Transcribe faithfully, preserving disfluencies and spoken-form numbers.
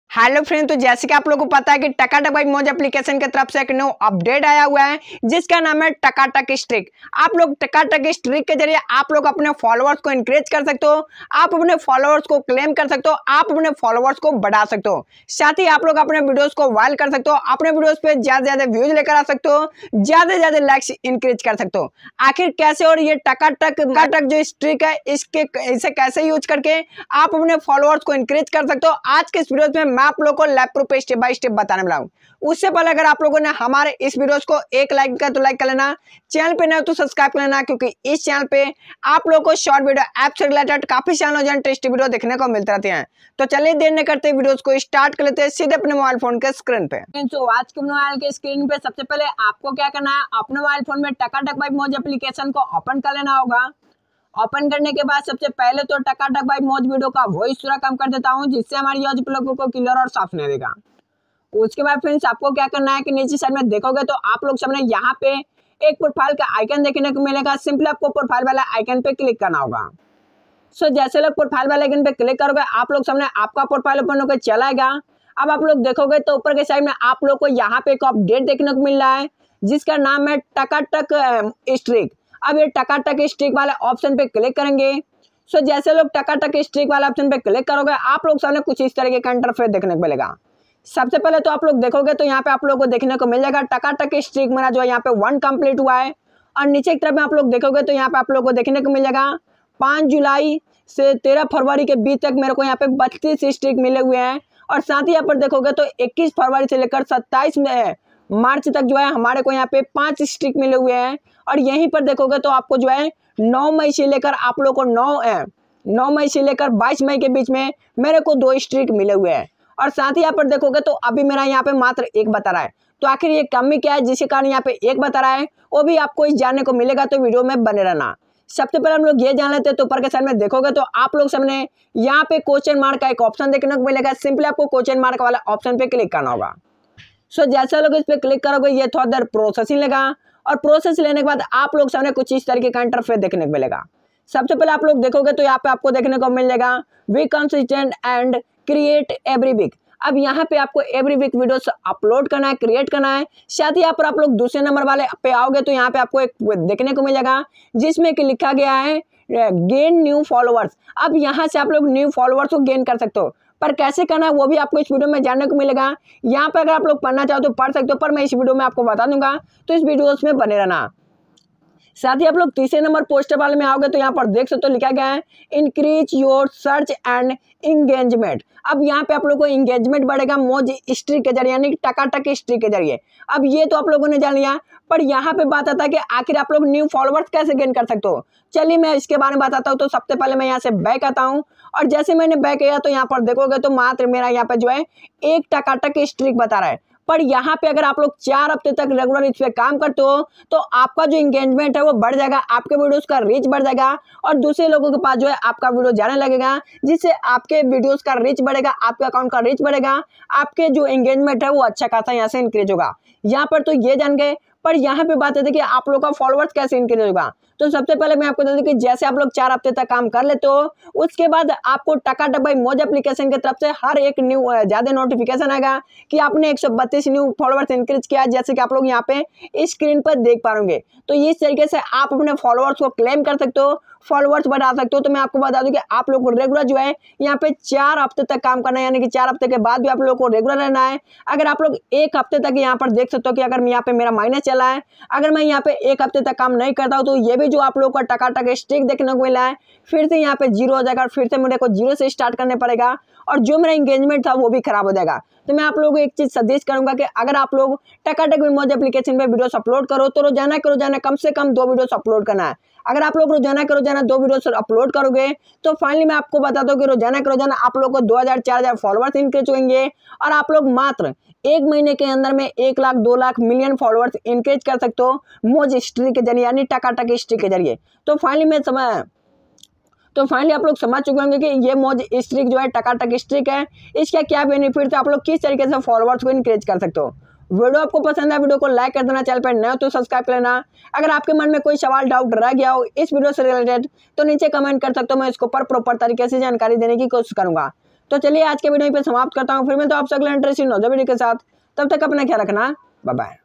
Hello friend, तो जैसे कि आप लोगों को पता है कि टकाटक बाई मौज एप्लीकेशन की तरफ से एक न्यू अपडेट आया हुआ है जिसका नाम है टकाटक स्ट्रिक। आप लोग टकाटक स्ट्रिक के जरिए आप लोग अपने फॉलोअर्स को इंक्रीज कर सकते हो, आप अपने फॉलोअर्स को क्लेम कर सकते हो, आप अपने फॉलोअर्स को बढ़ा सकते हो, साथ ही आप लोग अपने वीडियोस को वायरल कर सकते हो, अपने वीडियोस पे ज्यादा ज्यादा व्यूज लेकर आ सकते हो, ज्यादा ज्यादा लाइक्स इंक्रीज कर सकते हो। आखिर कैसे और ये टकाटक टकाटक जो स्ट्रिक है इसके इसे कैसे यूज करके आप अपने फॉलोअर्स को इंक्रीज कर सकते हो, आज के इस वीडियो में मैं आप लोगों को लैप प्रूफ पे स्टेप बाय स्टेप बताने वाला हूं। उससे पहले अगर आप लोगों ने हमारे इस वीडियोस को एक लाइक किया तो लाइक कर लेना, चैनल पे नए तो सब्सक्राइब कर लेना, क्योंकि इस चैनल पे आप लोगों को शॉर्ट वीडियो ऐप से रिलेटेड काफी चैनल इंटरेस्टिंग वीडियो देखने को मिलते रहते हैं। तो चलिए देर न करते वीडियोस को स्टार्ट कर लेते हैं सीधे अपने मोबाइल फोन के स्क्रीन पे। तो आज के मोबाइल के स्क्रीन पे सबसे पहले आपको क्या करना है, अपने मोबाइल फोन में टकाटक बाई मौज एप्लीकेशन को ओपन कर लेना होगा। ओपन करने के बाद सबसे पहले तो टकाटक बाई मौज वीडियो का वॉइस थोड़ा कम कर देता हूं, जिससे हमारी आवाज लोगों को क्लियर और साफ नहीं देगा। उसके बाद फ्रेंड्स आपको क्या करना है कि नीचे साइड में देखोगे तो आप लोग सामने यहाँ पे एक प्रोफाइल का आइकन देखने को मिलेगा। सिंपली आपको प्रोफाइल वाला आइकन पे क्लिक करना होगा। सो so, जैसे लोग प्रोफाइल वाले आइकन पे क्लिक करोगे आप लोग सामने आपका प्रोफाइल ओपन होकर चलाएगा। अब आप लोग देखोगे तो ऊपर के साइड में आप लोग को यहाँ पे एक अपडेट देखने को मिल रहा है जिसका नाम है टकाटक स्ट्रिक। अब ये टकाटक स्ट्रिक वाले ऑप्शन पे क्लिक करेंगे। सो so, जैसे लोग टकाटक स्ट्रिक वाले ऑप्शन पे क्लिक करोगे आप लोग सामने कुछ इस तरीके का इंटरफेस देखने को मिलेगा। सबसे पहले तो आप लोग देखोगे तो यहाँ पे आप लोग को देखने को मिल जाएगा टकाटक स्ट्रिक मेरा जो है यहाँ पे वन कंप्लीट हुआ है। और नीचे की तरफ में आप लोग देखोगे तो यहाँ पे आप लोग को देखने को मिल जाएगा पाँच जुलाई से तेरह फरवरी के बीच तक मेरे को यहाँ पे बत्तीस स्ट्रिक मिले हुए हैं। और साथ ही यहाँ पर देखोगे तो इक्कीस फरवरी से लेकर सत्ताईस में मार्च तक जो है हमारे को यहाँ पे पांच स्ट्रिक मिले हुए हैं। और यहीं पर देखोगे तो आपको जो है नौ मई से लेकर आप लोग को नौ नौ मई से लेकर बाईस मई के बीच में मेरे को दो स्ट्रिक मिले हुए हैं। और साथ ही यहाँ पर देखोगे तो अभी मेरा यहाँ पे मात्र एक बता रहा है। तो आखिर ये कमी क्या है जिसके कारण यहाँ पे एक बता रहा है, वो भी आपको इस जानने को मिलेगा, तो वीडियो में बने रहना। सबसे पहले हम लोग ये जान लेते हैं। तो ऊपर के साइड में देखोगे तो आप लोग सामने यहाँ पे क्वेश्चन मार्क का एक ऑप्शन देखने को मिलेगा। सिंपली आपको क्वेश्चन मार्क वाला ऑप्शन पे क्लिक करना होगा। सो so, जैसे लोग इस पे क्लिक करोगे ये थोड़ा देर प्रोसेसिंग लेगा और प्रोसेस लेने के बाद आप लोग सामने कुछ इस तरीके का इंटरफेस देखने को मिलेगा। सबसे पहले आप लोग देखोगे तो यहाँ पे आपको देखने को मिल जाएगा we consistent and create every week. अब यहाँ पे आपको एवरी वीक वीडियोस अपलोड करना है, क्रिएट करना है। साथ ही यहाँ पर आप लोग दूसरे नंबर वाले पे आओगे तो यहाँ पे आपको एक देखने को मिल जाएगा जिसमें कि लिखा गया है गेन न्यू फॉलोअर्स। अब यहाँ से आप लोग न्यू फॉलोअर्स को गेन कर सकते हो, पर कैसे करना है वो भी आपको इस वीडियो में जानने को मिलेगा। यहाँ पे अगर आप लोग पढ़ना चाहो तो पढ़ सकते हो, पर मैं इस वीडियो में आपको बता दूंगा, तो इस वीडियो में बने रहना। साथ ही आप लोग तीसरे नंबर पोस्टर वाले में आओगे तो यहाँ पर देख सकते हो लिखा गया है increase your search and engagement. अब यहाँ पे आप लोगों को इंगेजमेंट बढ़ेगा मौज स्ट्रिक के जरिए, यानी टकाटक स्ट्रिक के जरिए। अब ये तो आप लोगों ने जान लिया, पर यहाँ पे बात आता है कि आखिर आप लोग न्यू फॉलोअर्स कैसे गेन कर सकते हो। चलिए मैं इसके बारे में बताता हूँ। तो सबसे पहले मैं यहाँ से बैक आता हूँ और जैसे मैंने बैक किया तो यहाँ पर देखोगे तो मात्र मेरा यहाँ पे जो है एक टकाटक स्ट्रिक बता रहा है। पर यहाँ पे अगर आप लोग चार हफ्ते तक रेगुलर इस पे काम करते हो तो आपका जो इंगेजमेंट है वो बढ़ जाएगा, आपके वीडियोस का रीच बढ़ जाएगा और दूसरे लोगों के पास जो है आपका वीडियो जाने लगेगा, जिससे आपके वीडियोस का रीच बढ़ेगा, आपके अकाउंट का रीच बढ़ेगा, आपके जो इंगेजमेंट है वो अच्छा खासा यहाँ से इंक्रीज होगा। यहाँ पर तो ये जान गए, पर यहाँ पे बात है कि आप लोग का फॉलोअर्स कैसे इंक्रीज होगा। तो सबसे पहले मैं आपको बता दूं कि जैसे आप लोग चार हफ्ते तक काम कर लेते हो उसके बाद आपको टकाटक बाई मौज एप्लीकेशन की तरफ से हर एक न्यू ज्यादा नोटिफिकेशन आएगा कि आपने एक सौ बत्तीस न्यू फॉलोअर्स इंक्रीज किया, जैसे कि आप लोग यहाँ पे स्क्रीन पर देख पाओगे। तो इस तरीके से आप अपने फॉलोअर्स को क्लेम कर सकते हो, फॉलोअर्स बढ़ा सकते हो। तो मैं आपको बता दूं कि आप लोग को रेगुलर जो है यहाँ पे चार हफ्ते तक काम करना है, यानी कि चार हफ्ते के बाद भी आप लोग को रेगुलर रहना है। अगर आप लोग एक हफ्ते तक यहाँ पर देख सकते हो कि अगर यहाँ पे मेरा माइनस चला है, अगर मैं यहाँ पे एक हफ्ते तक काम नहीं करता हूँ तो ये भी जो आप लोग का टकाटक स्ट्रिक देखने को मिला है फिर से यहाँ पे जीरो हो जाएगा, फिर से मेरे को जीरो से स्टार्ट करने पड़ेगा और जो मेरा एंगेजमेंट था वो भी खराब हो जाएगा। तो मैं आप लोगों को एक चीज सजेस्ट करूंगा कि अगर आप लोग टकाटक बाई मौज एप्लीकेशन पे वीडियोस अपलोड करो तो रोजाना के रोजाना कम से कम दो वीडियोस अपलोड करना है। अगर आप लोग रोजाना के रोजाना दो वीडियोस अपलोड करोगे तो फाइनली मैं आपको बता दूं कि रोजाना के रोजाना आप लोग को दो हजार चार हजार फॉलोअर्स इंक्रीज होंगे और आप लोग मात्र एक महीने के अंदर में एक लाख दो लाख मिलियन फॉलोअर्स इंक्रीज कर सकते हो मौज स्ट्रिक के जरिए, यानी टकाटक स्ट्रिक के जरिए। तो फाइनली मैं समझ तो फाइनली आप लोग समझ चुके होंगे कि ये मौज स्ट्रिक जो है टकाटक स्ट्रिक है, इसका क्या बेनिफिट है, आप लोग किस तरीके से फॉलोअर्स को इंक्रीज कर सकते हो। वीडियो आपको पसंद है वीडियो को लाइक कर देना, चैनल पर नए हो तो सब्सक्राइब कर लेना। अगर आपके मन में कोई सवाल डाउट रह गया हो इस वीडियो से रिलेटेड तो नीचे कमेंट कर सकते हो, मैं इसको पर प्रॉपर तरीके से जानकारी देने की कोशिश करूंगा। तो चलिए आज के वीडियो पे समाप्त करता हूँ, फिर मैं तो आपसे अगले इंटरेस्टिंग वीडियो के साथ, तब तक अपना ख्याल रखना, बाय बाय।